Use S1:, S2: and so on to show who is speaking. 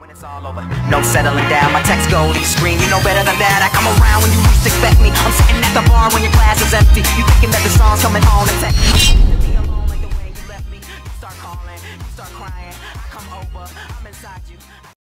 S1: When it's all over, no settling down. My text gold, you scream, you know better than that. I come around when you least expect me. I'm sitting at the bar when your glass is empty. You thinking that the song's coming on and